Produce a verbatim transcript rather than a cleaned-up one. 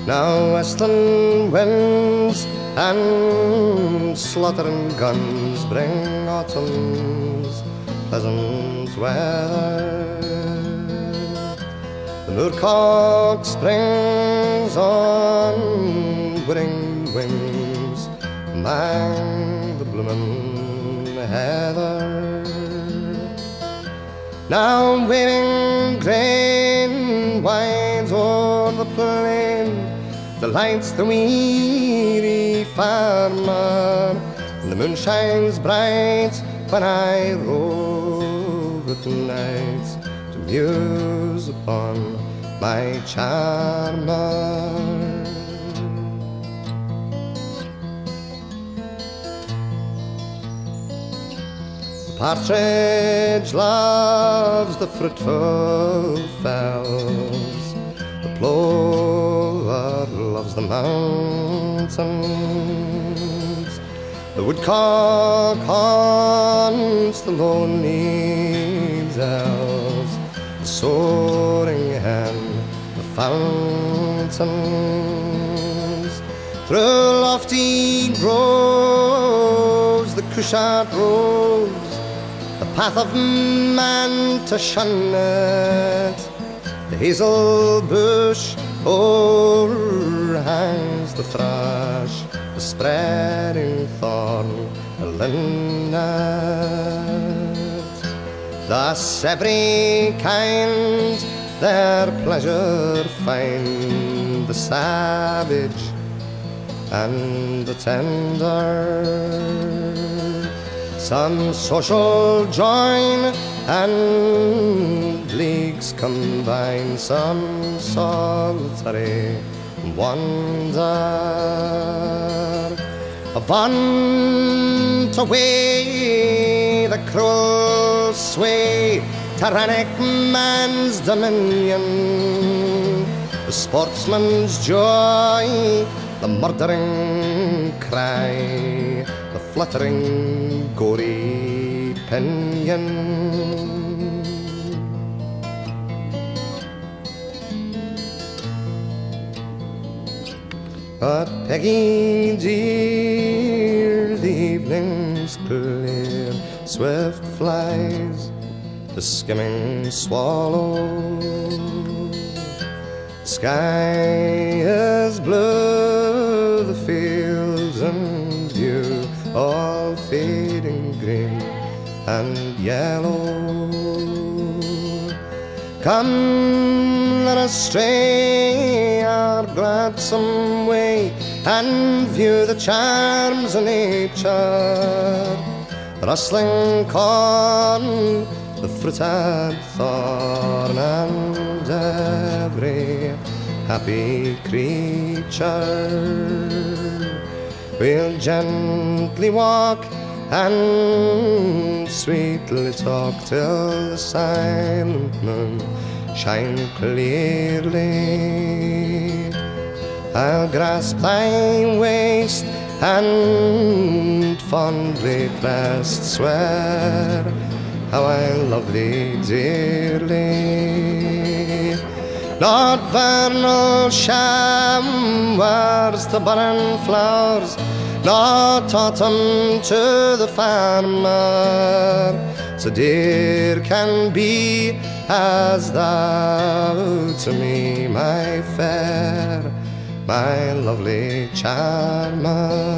Now western winds and slaughtering guns bring autumn's pleasant weather. The moorcock springs on whirring wings among the bloomin' heather. Now waving grain winds o'er the plain, delights the weary farmer, and the moon shines bright when I rove at night to muse upon my charmer. The partridge loves the fruitful fells, the plover loves the mountains, the woodcock haunts the lonely dells, the soaring hen the fountains. Through lofty groves the cushat roves, the path of man to shun it. The hazel bush o'erhangs the thrush, the spreading thorn the linnet. Thus every kind their pleasure find, the savage and the tender. Some social join and leagues combine, some solitary wander. Avaunt away the cruel sway, tyrannic man's dominion, the sportsman's joy, the murdering cry, the fluttering gory pinion. But Peggy dear, the evening's clear, swift flies the skimming swallow. The sky is blue, the fields in view, all fading green and yellow. Come, let us stray our gladsome way and view the charms of nature, the rustling corn, the fruited thorn, and every happy creature. We'll gently walk and sweetly talk till the silent moon shine clearly. I'll grasp thy waist and fondly clasped swear how I love thee dearly. Not vernal showers to barren flowers, not autumn to the farmer, so dear can be as thou to me, my fair, my lovely charmer.